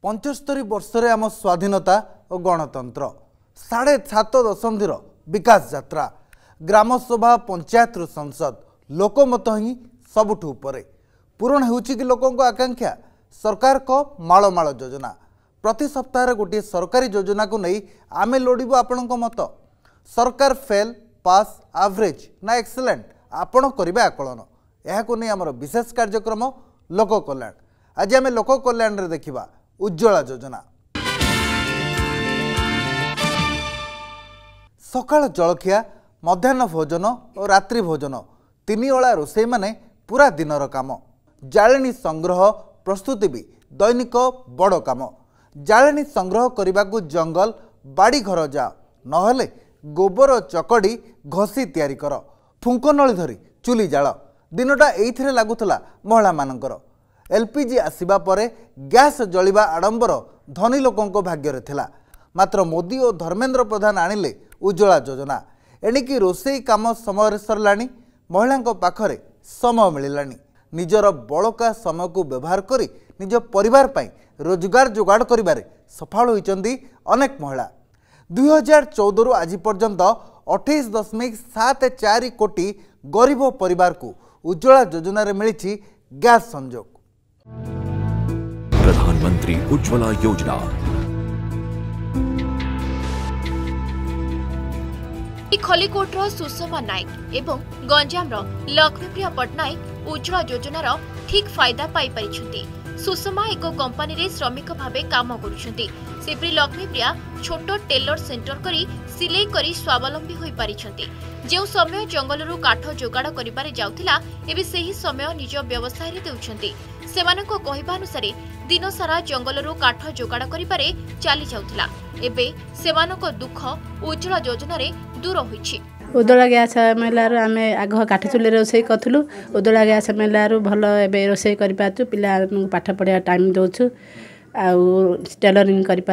75 वर्षरे आम स्वाधीनता और गणतंत्र 7.5 दशंधि विकास यात्रा ग्रामसभा पंचायत संसद लोकमत ही सबुठु उपरे पूरण होउछि कि लोकों आकांक्षा सरकार को माल योजना प्रति सप्ताह गोटे सरकारी योजना को नहीं आमे लोड़बू आपण मत सरकार फेल पास एवरेज ना एक्सीलेंट आपण करिबे आकलन यह नहीं आमर विशेष कार्यक्रम लोक कल्याण आज आम लोक कल्याण रे देखिबा उज्ज्वला योजना सकाळ जलखिया मध्याह्न भोजन और रात्रि भोजन तीन ओला रोषे माने पूरा दिनर काम जाळेनी संग्रह प्रस्तुति भी दैनिक बड़ काम जाळेनी संग्रह करने को जंगल बाड़ी घर जा नहले गोबर चकड़ी घसी तैयारी कर फुंक नली धरी चुली जाल दिनटा एइथिरे लागुथला महिला मानकर एलपीजी आसिबा परे गैस जलिबा आडंबर धनी लोकों भाग्य थिला मात्र मोदी और धर्मेंद्र प्रधान आनिले उज्ज्वला योजना एणिकी रोषेई काम समय सरलानी महिला पाखरे समय मिलानी निजर बड़का समय को व्यवहार करी निज परिवार पाई रोजगार जोगाड़ करिबारे सफल होइचंदी अनेक महिला 2014 आज पर्यंत 28.74 कोटी गरीब परिवार को उज्ज्वला योजना रे मिली गैस संजोग। प्रधानमंत्री उज्ज्वला योजना खलिकोटर सुषमा नायक एवं गंजाम लक्ष्मीप्रिया पट्टनायक उज्ज्वला योजनार ठीक फायदा पाई परिछुंती। सुषमा एक कंपनी रे श्रमिक भावे काम करुछुंती। सेपरी लक्ष्मीप्रिया छोट टेलर सेंटर करी सिलाई करी स्वावलंबी होई परिछुंती। जेउ समय जंगलरू काठ जोगाड़ करिबारे जाउथिला एबे सेही समय निज व्यवसाय रे देउछंती। सेमानको कहिबा अनुसार दिन सारा जंगलरू काठ जोगाड़ करिबारे चली जाउथिला एबे सेमानको दुख उज्ज्वला योजना रे दूर होइछि। उज्ज्वला गैस मिलू आम आग काठ चुली रोषे करूँ उज्ज्वला गैस मिलू भल ए रोषे कर पिला पाठ पढ़ा टाइम दौचु आउ टेलरिंग कर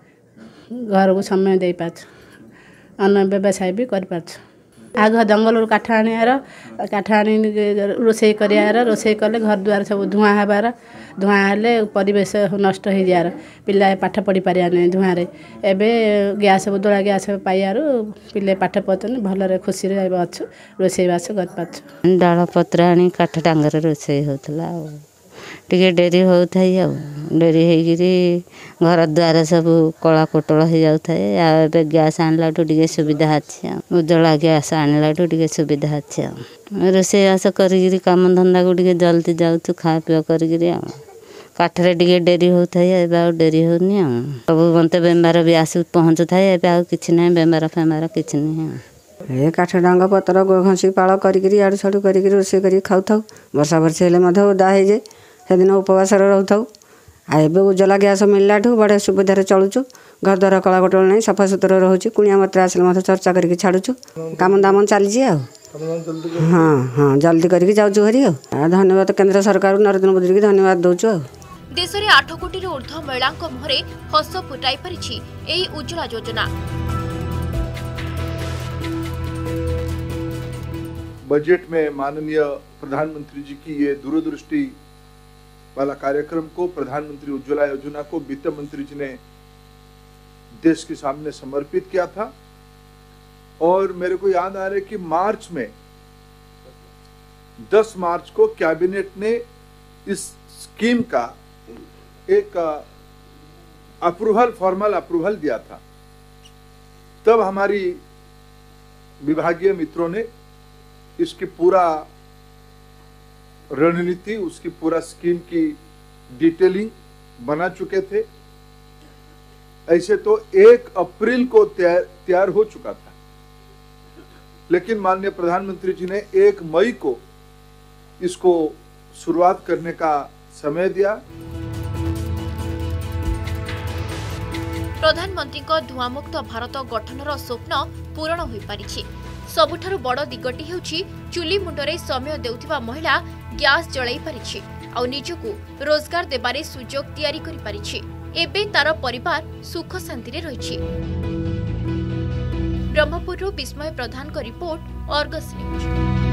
घर को समय दे पार्छ अन्न व्यवसाय भी कर आग जंगल काठ आनियार काठ आनी रोषे कर रोषे कले घर द्वार सब धुआं हबार धुआं हेले परिवेश नष्ट हो जार पिला पाठ पढ़ी पारे धुआं एबे गैस उज्ज्वला गैस पाइबार पिले पाठ पढ़ते भलरे खुशी अच्छु रोषेबास कर डाल पत्र आनी काठ डांगर रोषे होता टिके डेरी होता डेरी हो घर द्वार सब कला कोटल हो जाए गैस आणला टे सुविधा अच्छी उज्ज्वला गैस आणला टे सुविधा अच्छी रोषेबास कर काम धंदा को टे जल्दी जाऊँ खा पी कर काठरे टे डेरी होता है डेरी होनी सब मत बेमार भी आस पहुँचु थाए कि ना बेमार फेमार कि ए काठ डांग पतर घसी पाल कर छाड़ू कर रोषे कर खाऊ वर्षा वर्षे हेल्ले ओदा हो जाए से दिन उपवास रहू आबे उज्ज्वला गैस मिलला बड़े सुविधार चलुचु घर द्वार कला कोटल नहीं सफा सुतरा रोचे कुणिया मत आसले चर्चा करके छाड़ुचु काम दाम चली हाँ हाँ जल्दी करके जाऊँ हरी धन्यवाद केंद्र सरकार नरेंद्र मोदी की धन्यवाद दौचु। देश में 8 कोटी ऊर्ध्व महिला मुहरे हस फुटाई पारिछि एही उज्ज्वला योजना। बजट में माननीय प्रधानमंत्री जी की ये दूरदृष्टि वाला कार्यक्रम को प्रधानमंत्री उज्ज्वला योजना को वित्त मंत्री जी ने देश के सामने समर्पित किया था और मेरे को याद आ रहा है कि मार्च में 10 मार्च को कैबिनेट ने इस स्कीम का एक फॉर्मल अप्रूवल दिया था। तब हमारी विभागीय मित्रों ने इसकी पूरा रणनीति उसकी पूरा स्कीम की डिटेलिंग बना चुके थे। ऐसे तो 1 अप्रैल को तैयार हो चुका था, लेकिन माननीय प्रधानमंत्री जी ने 1 मई को इसको शुरुआत करने का समय दिया। प्रधानमंत्री को धुआमुक्त भारत गठनर स्वप्न पूरण हो पारिछि। सबुठारु बड़ दिगटी हेउछि चुली मुंडरे समय देउथिबा महिला गैस जळाई पारिछि आ निजकु रोजगार देबारे सुजोग तयारी करि पारिछि। एबे तार परिवार सुख शांति रे रहिछि। ब्रह्मपुरु विस्मय प्रधान को रिपोर्ट अर्गस न्यूज।